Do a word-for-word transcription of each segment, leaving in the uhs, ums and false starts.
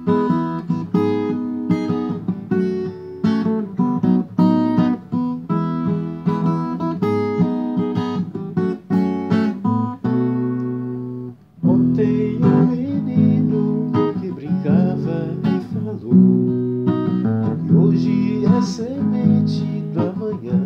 Ontem um menino que brincava me falou que hoje é semente do amanhã.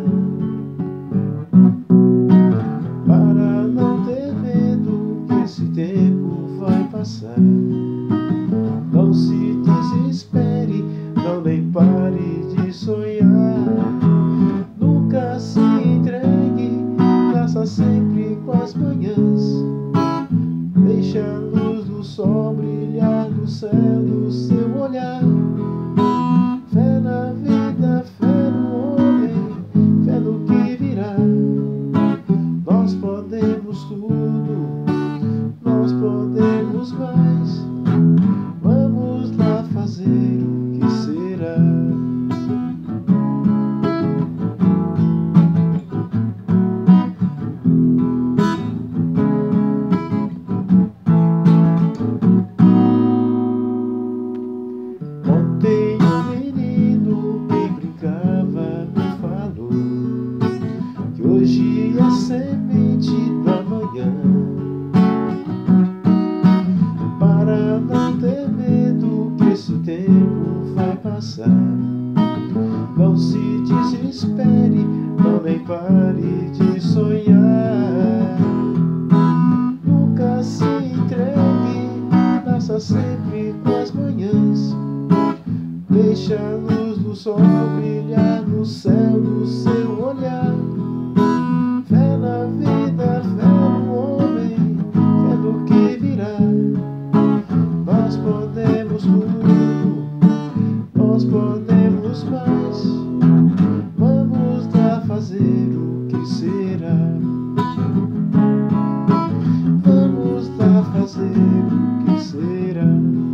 Para não ter medo que esse tempo vai passar, não se desespere, não nem pare de sonhar. Nunca se entregue, faça sempre com as manhãs. Deixa a luz do sol brilhar no céu do seu olhar. Fé na vida, fé no homem, fé no que virá. Nós podemos tudo, nós podemos mais. Vamos lá fazer o que será. Ontem um menino que brincava me falou que hoje é semente do amanhã. Para não ter medo que esse tempo vai passar, não se desespere, não nem pare de sonhar. Nunca se entregue, faça sempre com as manhãs. Deixa a luz do sol brilhar no céu do seu olhar. Fé na vida, fé no homem, fé no que virá. Nós podemos tudo, nós podemos mais. Vamos lá fazer o que será. Vamos lá fazer o que será.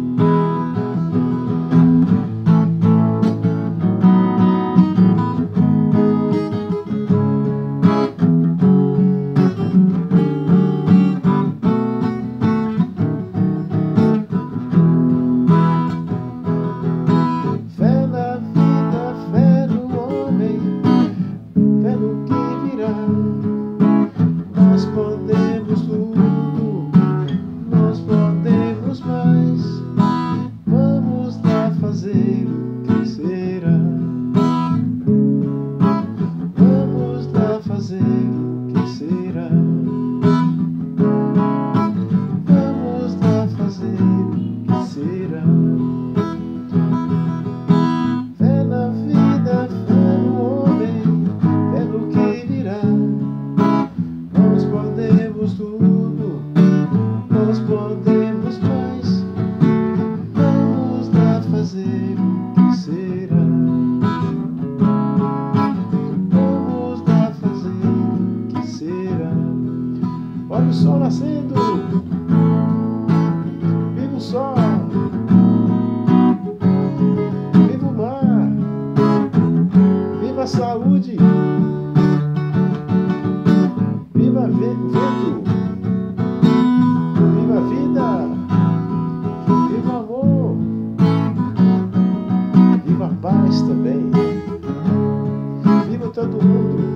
Nós podemos tudo, nós podemos mais. Vamos lá fazer o que será. Vamos lá fazer o que será. Vamos lá fazer o que será. Fé na vida, fé no homem, fé no que virá. Nós podemos tudo, nós podemos mais. Vamos lá fazer o que será. Vamos lá fazer o que será. Olha o sol nascendo, viva o sol, viva o mar, viva a saúde, viva o vento, viva a vida, viva o amor, viva a paz também, viva todo mundo.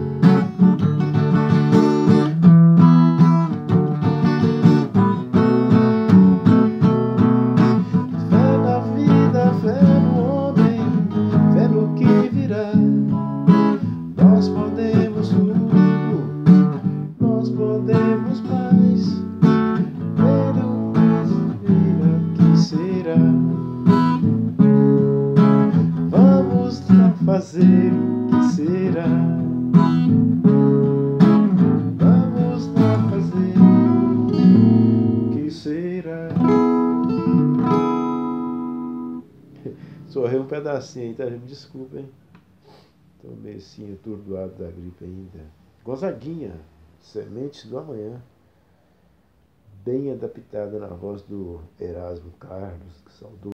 Fé na vida, fé no homem, fé no que virá. Nós podemos tudo, nós podemos mais. Ver o que será. Vamos lá fazer o que será. Vamos lá fazer o que será. Sorrei um pedacinho aí, tá? Me desculpa, hein? Tô meio assim, atordoado da gripe ainda. Gonzaguinha, Sementes do Amanhã. Bem adaptada na voz do Erasmo Carlos, que saudou.